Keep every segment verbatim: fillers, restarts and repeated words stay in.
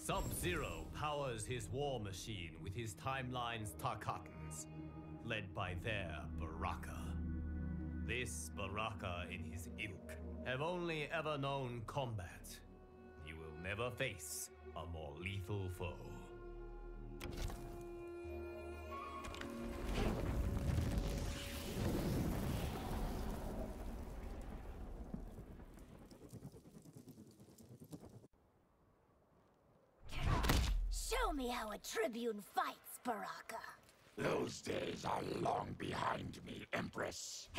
Sub-Zero powers his war machine with his timeline's Tarkatans, led by their Baraka. This Baraka and his ilk have only ever known combat. You will never face a more lethal foe. Show me how a Tribune fights, Baraka. Those days are long behind me, Empress.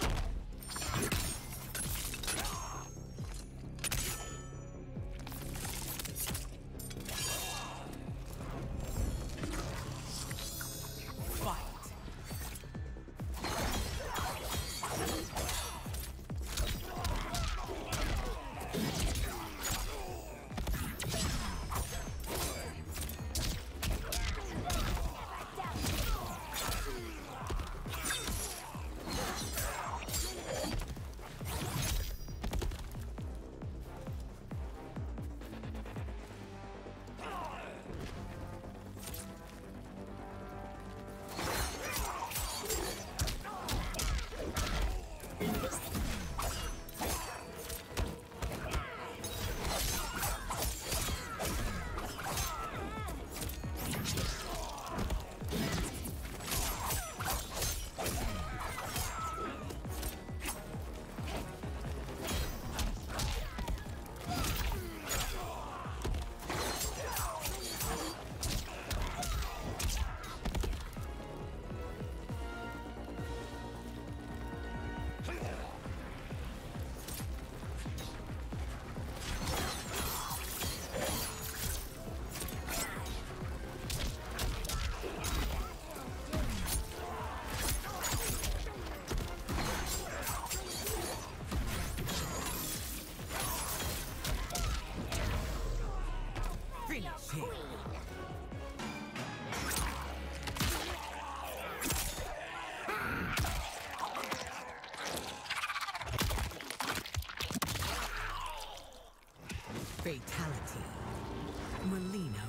Fatality. Molino.